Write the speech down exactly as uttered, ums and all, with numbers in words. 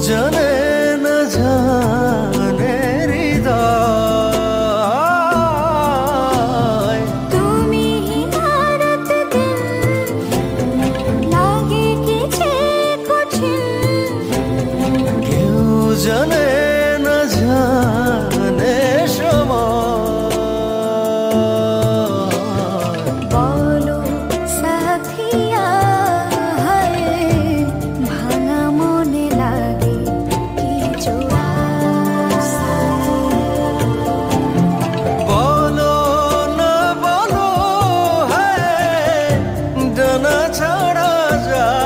জানে না জানে হৃদয় তুমি রাত দিন লাগে কি যে কঠিন কেউ জানে না জানে সময় বলো সাথিয়া হায় ভাঙা মনে লাগে কিছু বলো না বলো হ্যাঁ ডানা ছাড়া যায়